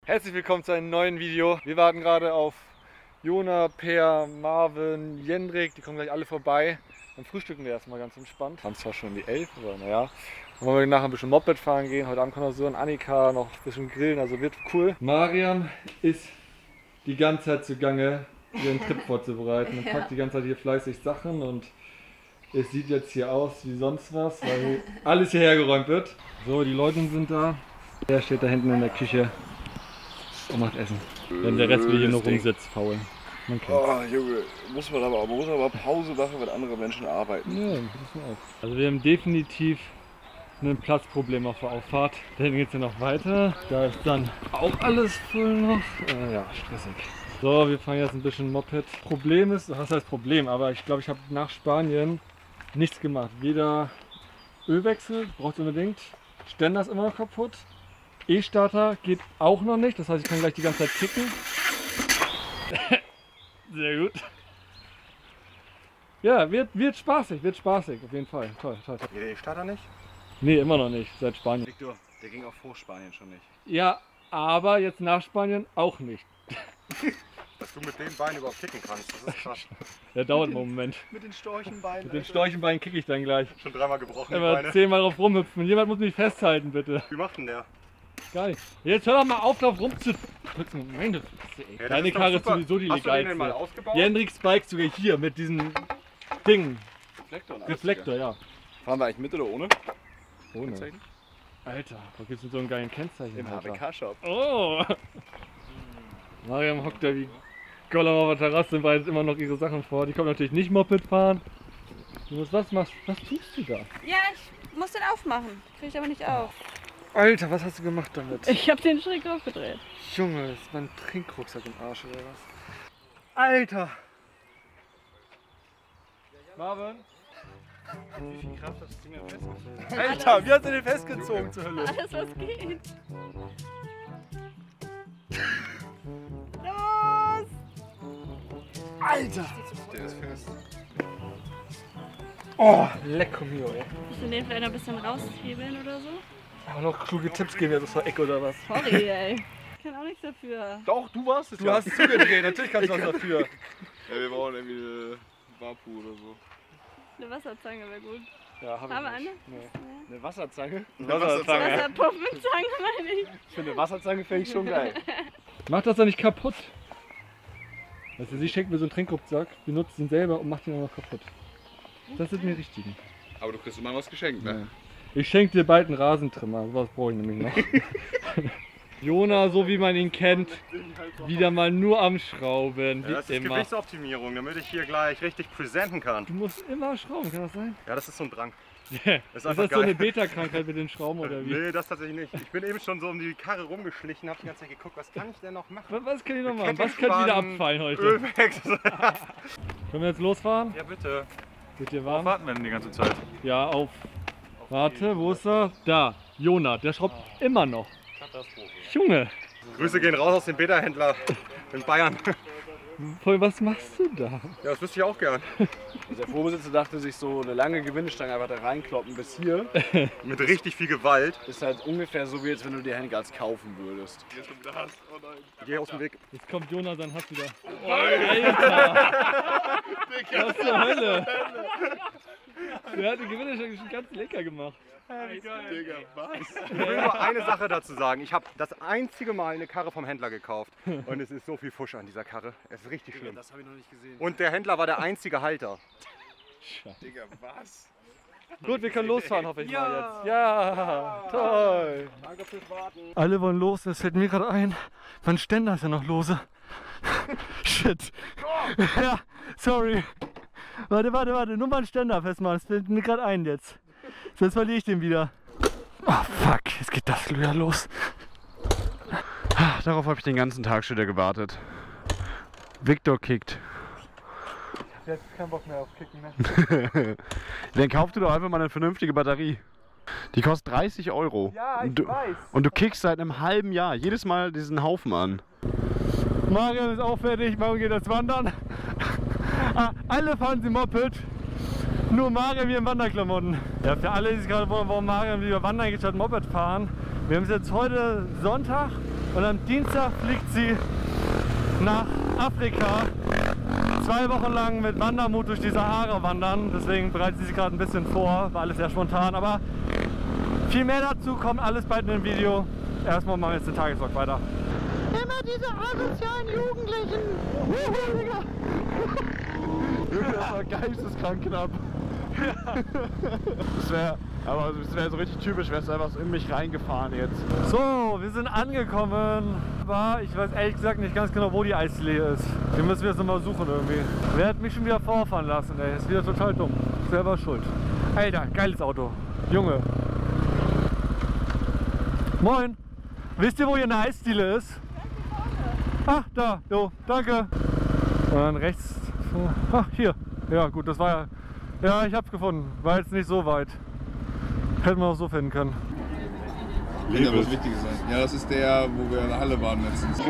Herzlich willkommen zu einem neuen Video. Wir warten gerade auf Jona, Per, Marvin, Jendrik. Die kommen gleich alle vorbei. Dann frühstücken wir erstmal ganz entspannt. Haben zwar schon die 11, aber naja. Dann wollen wir nachher ein bisschen Moped fahren gehen. Heute Abend kommt noch so ein Annika, noch ein bisschen grillen, also wird cool. Mariam ist die ganze Zeit zugange, ihren Trip vorzubereiten. Und packt die ganze Zeit hier fleißig Sachen und es sieht jetzt hier aus wie sonst was, weil alles hierher geräumt wird. So, die Leute sind da. Der steht da hinten in der Küche und macht Essen. Wenn der Rest hier nur rumsitzt, faul. Oh Junge, man muss aber Pause machen, wenn andere Menschen arbeiten. Ja, das müssen wir auch. Also wir haben definitiv ein Platzproblem auf der Auffahrt. Da hinten geht es ja noch weiter. Da ist dann auch alles voll noch. Ja, stressig. So, wir fahren jetzt ein bisschen Moped. Problem ist, was heißt Problem, aber ich glaube, ich habe nach Spanien nichts gemacht. Weder Ölwechsel, braucht unbedingt. Ständer ist immer noch kaputt. E-Starter geht auch noch nicht, das heißt, ich kann gleich die ganze Zeit kicken. Sehr gut. Ja, wird spaßig, auf jeden Fall. Toll. Geht der E-Starter nicht? Nee, immer noch nicht, seit Spanien. Victor, der ging auch vor Spanien schon nicht. Ja, aber jetzt nach Spanien auch nicht. Dass du mit den Beinen überhaupt kicken kannst, das ist krass. Der dauert einen Moment. Mit den Storchenbeinen. Mit den Storchenbeinen kicke ich dann gleich. Schon dreimal gebrochen, die Aber Beine. 10-mal drauf rumhüpfen. Jemand muss mich festhalten, bitte. Wie macht denn der? Gar nicht. Jetzt hör doch mal auf, drauf rumzudrücken. Meine Fresse, ey. Ja, deine Karre ist sowieso die Hast du den denn mal legalste. ausgebaut? Jendrik's Bike sogar hier mit diesem Ding. Reflektor, Reflektor, ja. Fahren wir eigentlich mit oder ohne? Ohne. Alter, wo gibt's denn so einen geilen Kennzeichen? Im Alter? HBK-Shop. Oh! Mariam hockt da wie Gollum auf der Terrasse und bereitet immer noch ihre Sachen vor. Die kommt natürlich nicht Moped fahren. Was tust du da? Ja, ich muss den aufmachen. Krieg ich aber nicht auf. Alter, was hast du gemacht damit? Ich habe den Schräg aufgedreht. Junge, das ist mein Trinkrucksack im Arsch oder was? Alter! Marvin? Wie viel Kraft hat das Ding denn festgezogen? Alter, wie hast du den festgezogen zur Hölle? Alles, was geht. Los! Alter! Der ist fest. Oh, lecco mio, ey. Ich will den vielleicht noch ein bisschen raushebeln oder so. Aber noch kluge Tipps geben wir bis zur Ecke oder was? Sorry, ey. Ich kann auch nichts dafür. Doch, du warst es Du hast zugedreht, natürlich kannst du was dafür. Ja, wir brauchen irgendwie eine Vapu oder so. Eine Wasserzange wäre gut. Ja, Haben wir eine? Nee. Eine Wasserzange? Wasserpumpenzange meine ich. Ich finde, eine Wasserzange fände ich schon geil. Mach das doch nicht kaputt. Also sie schenkt mir so einen Trinkrucksack, benutzt ihn selber und macht ihn auch noch kaputt. Das sind mir richtigen. Aber du kriegst immer was geschenkt, ne? Ja. Ich schenke dir bald einen Rasentrimmer, sowas brauche ich nämlich noch. Jona, so wie man ihn kennt, wieder mal nur am Schrauben, wie Ja, das ist immer. Gewichtsoptimierung, damit ich hier gleich richtig präsenten kann. Du musst immer schrauben, kann das sein? Ja, das ist so ein Drang. Yeah. Ist Ist einfach das so eine geil. Beta-Krankheit mit den Schrauben oder wie? Nee, das tatsächlich nicht. Ich bin eben schon so um die Karre rumgeschlichen, hab die ganze Zeit geguckt, was kann ich denn noch machen? Was kann ich noch machen? Was könnte wieder abfallen heute? Ölwechsel. Können wir jetzt losfahren? Ja, bitte. Wird dir warm? Warten wir denn die ganze Zeit? Ja, auf. Warte, wo ist er? Da, Jona, der schraubt immer noch. Katastrophe. Junge, Grüße gehen raus aus dem Beta-Händler in Bayern. voll, was machst du da? Ja, das wüsste ich auch gern. Der Vorbesitzer dachte sich so eine lange Gewindestange einfach da reinkloppen bis hier. Mit richtig viel Gewalt. Ist halt ungefähr so wie jetzt wenn du dir Handguards kaufen würdest. Geh aus dem Weg. Jetzt kommt Jona, sein Hass wieder. Oh, Alter! Was zur Hölle? Der hat die Gewinnerstange schon ganz lecker gemacht. Digga, was? Ich will nur eine Sache dazu sagen. Ich habe das einzige Mal eine Karre vom Händler gekauft. Und es ist so viel Fusch an dieser Karre. Es ist richtig schlimm. Das habe ich noch nicht gesehen. Und der Händler war der einzige Halter. Digga, was? Gut, wir können losfahren, hoffe ich mal jetzt. Ja, toll. Danke fürs Warten. Alle wollen los, es fällt mir gerade ein. Mein Ständer ist ja noch lose. Shit. Ja, sorry. Warte, nur mal einen Ständer festmachen, das fällt mir gerade ein jetzt. Sonst verliere ich den wieder. Oh fuck, jetzt geht das wieder los. Darauf habe ich den ganzen Tag schon wieder gewartet. Victor kickt. Ich hab jetzt keinen Bock mehr auf Kicken, ne? Dann kauf dir doch einfach mal eine vernünftige Batterie. Die kostet 30 Euro. Ja, ich weiß. Und du kickst seit einem halben Jahr jedes Mal diesen Haufen an. Mariam ist auch fertig, morgen geht das Wandern. Alle fahren sie Moped. Nur Mariam hier in Wanderklamotten. Ja, für alle, die sich gerade wundern, warum Mariam lieber wandern geht statt Moped fahren. Wir haben es jetzt heute Sonntag Und am Dienstag fliegt sie nach Afrika. 2 Wochen lang mit Wandermut durch die Sahara wandern. Deswegen bereitet sie sich gerade ein bisschen vor. War alles sehr spontan. Aber viel mehr dazu kommt alles bald in dem Video. Erstmal machen wir jetzt den Tagesvlog weiter. Immer diese asozialen Jugendlichen! Digga! Das war geisteskrank knapp. Das wäre so richtig typisch, wärst du einfach so in mich reingefahren jetzt. So, wir sind angekommen. Aber ich weiß ehrlich gesagt nicht ganz genau, wo die Eisdiele ist. Die müssen wir jetzt nochmal suchen irgendwie. Wer hat mich schon wieder vorfahren lassen, ey? Ist wieder total dumm. Selber schuld. Alter, geiles Auto. Junge. Moin. Wisst ihr, wo hier eine Eisdiele ist? Ah, da. Jo, danke. Und dann rechts. Ach, hier. Ja, gut, das war ja. Ja, ich hab's gefunden. War jetzt nicht so weit. Hätten wir auch so finden können. Wird ja was Wichtiges sein. Ja, das ist der, wo wir in der Halle waren letztens.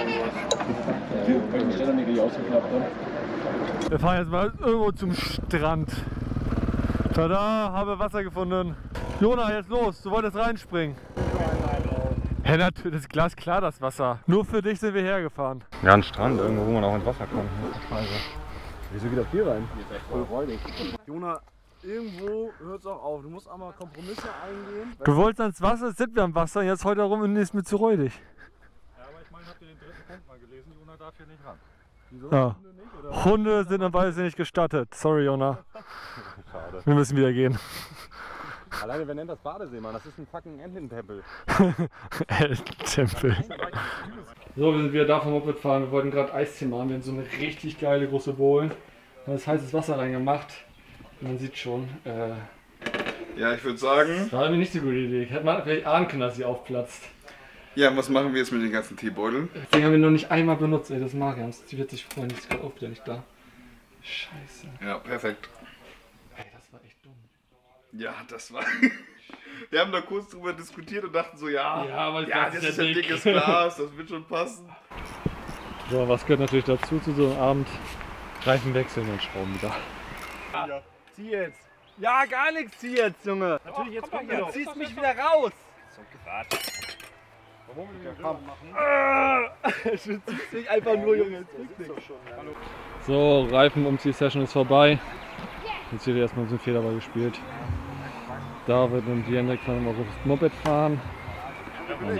Wir fahren jetzt mal irgendwo zum Strand. Tada, habe Wasser gefunden. Jona, jetzt los, du wolltest reinspringen. Hä, natürlich, das ist glasklar, das Wasser. Nur für dich sind wir hergefahren. Ja, ein Strand, irgendwo, wo man auch ins Wasser kommt. Wieso geht das hier rein? Voll räudig. Jona, irgendwo hört es auch auf. Du musst auch mal Kompromisse eingehen. Du wolltest ans Wasser, jetzt sind wir am Wasser, jetzt heute rum und ist mir zu räudig. Ja, aber ich meine, habt ihr den 3. Punkt mal gelesen? Jona darf hier nicht ran. Wieso? Ja. Hunde nicht, oder? Hunde sind am Weise nicht gestattet. Sorry, Jona. Schade. Wir müssen wieder gehen. Alleine, wer nennt das Badesee, Mann? Das ist ein fucking Ententempel. Tempel. So, wir sind wieder da vom Moped fahren. Wir wollten gerade Eistee machen. Wir haben so eine richtig geile große Bowl. Da ist heißes Wasser reingemacht. Man sieht schon. Ja, ich würde sagen. War irgendwie nicht so gute Idee. Hätte man vielleicht ahnen können, dass sie aufplatzt. Ja, was machen wir jetzt mit den ganzen Teebeuteln? Deswegen haben wir noch nicht einmal benutzt. Ey, das Mariam. Sie wird sich freuen. Die ist gerade auch wieder nicht da. Scheiße. Ja, perfekt. Ey, das war echt dumm. Ja, das war. Wir haben da kurz drüber diskutiert und dachten so, ja, aber das ist ein dickes Glas, das wird schon passen. So, was gehört natürlich dazu zu so einem Abend? Reifen wechseln und Schrauben wieder. Ja. Zieh jetzt. Ja, gar nichts zieh jetzt, Junge. Natürlich, jetzt komm hier. Ziehst mich wieder raus. So Quatsch. Warum wir den Grill machen? Du ziehst mich einfach nur, Junge. Jetzt bringt nichts. So, Reifenumzieh-Session ist vorbei. Jetzt wird erstmal ein bisschen Federball gespielt. David und Jendrik fahren auf das Moped fahren. Und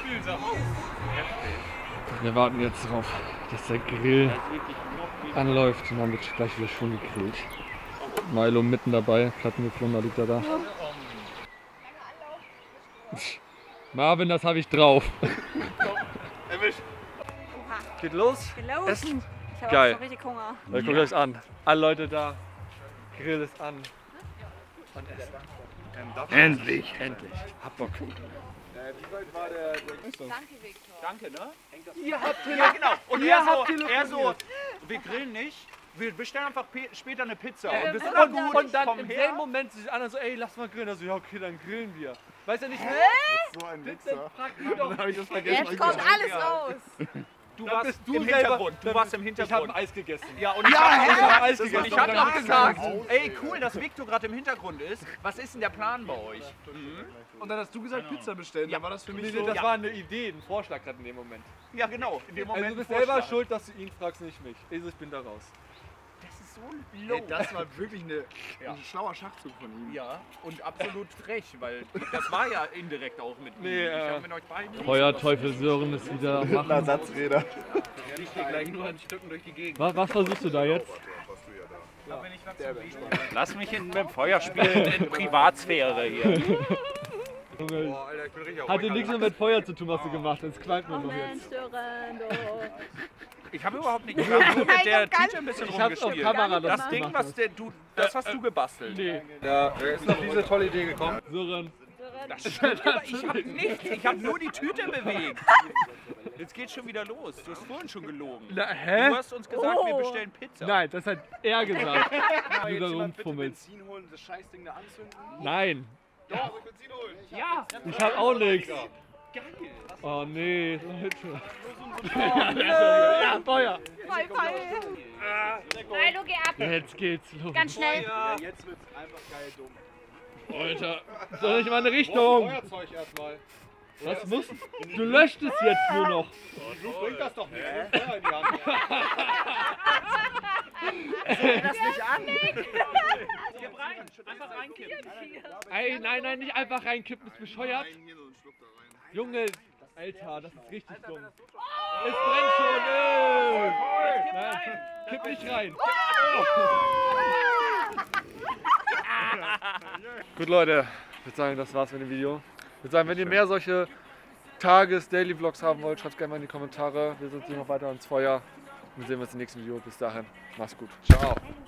wir warten jetzt darauf, dass der Grill anläuft und dann wird gleich wieder schon gegrillt. Milo mitten dabei, Plattengeflogen, liegt er da. Marvin, das habe ich drauf. Geht los? Genau. Essen? Ich habe Geil. auch schon richtig Hunger. Ja, guckt euch an. Alle Leute da. Grill ist an. Und essen. Endlich! Endlich. Hab Bock. Danke, Victor. Danke, ne? Ihr habt ja, genau. Und er so, wir grillen nicht, wir bestellen einfach später eine Pizza. Und das ist immer gut. Und dann komm im her. selben Moment sich an so, ey, lass mal grillen. Also, ja, okay, dann grillen wir. Weiß ja nicht, So ein dann fragt mich doch. Dann habe ich das vergessen. Jetzt kommt alles raus. Du Dann warst bist du im selber- Hintergrund. Du warst im Ich habe Hintergrund. ein Eis gegessen. Ja, und ich ich hab hab Eis auch gegessen. ich hab Und auch dann gesagt, ey, cool, dass Victor gerade im Hintergrund ist. Was ist denn der Plan bei euch? Und dann hast du gesagt, Pizza bestellen. Dann war das für mich so. Das Ja. war eine Idee, ein Vorschlag gerade in dem Moment. Ja, genau. In dem Moment. Also, du bist ein selber Vorschlag. schuld, dass du ihn fragst, nicht mich. Also, ich bin da raus. Das ist so low. Ey, das war wirklich ein schlauer Schachzug von ihm. Ja, und absolut frech, weil das war ja indirekt auch mit Nee, ihm. Ich hab mit euch beiden Feuerteufel Sören ist wieder am Machen. Ersatzräder. Ich gehe gleich nur ein Stücken durch die Gegend. Was versuchst du da jetzt? Lass mich mit dem Feuer spielen in Privatsphäre hier. Hatte nichts mehr mit Feuer zu tun, was du gemacht hast. Qualmt mir noch jetzt. Ich habe überhaupt nicht, ich habe nur mit der Tüte ein bisschen Ich hab's auf rumgespielt. Kamera Das das Ding, gemacht. das hast du gebastelt. Nee, Ja, wer ist auf diese tolle Idee gekommen? Sören. Das stimmt, aber ich habe nichts. Ich habe nur die Tüte bewegt. Jetzt geht's schon wieder los. Du hast vorhin schon gelogen. Na, hä? Du hast uns gesagt, wir bestellen Pizza. Nein, das hat er gesagt. Jetzt Du da jemand bitte rumfummelst. Benzin holen, das Scheißding da anzünden. Nein, Doch, ich Benzin holen. Ja, ich hab auch nichts. geil. Oh nee, Leute. Ja, Feuer. Voll. Milo, geh ab. Jetzt geht's los. Ganz schnell. Ja, jetzt wird's einfach geil dumm. Alter, soll ich mal eine Richtung? Feuerzeug erstmal. Was muss? Du löscht es jetzt nur noch. So bringt das doch nicht. Feuer in die Hand. Das nicht an. Einfach reinkippen. Ey, nein, nicht einfach reinkippen, ist bescheuert. Hier so einen Schluck da rein. Junge, Alter, das ist richtig dumm. Es brennt schon. Nein, kipp nicht rein. Gut, Leute, ich würde sagen, das war's mit dem Video. Ich würde sagen, wenn ihr mehr solche Tages-Daily-Vlogs haben wollt, schreibt gerne mal in die Kommentare. Wir setzen noch weiter ans Feuer und sehen uns im nächsten Video. Bis dahin, macht's gut. Ciao.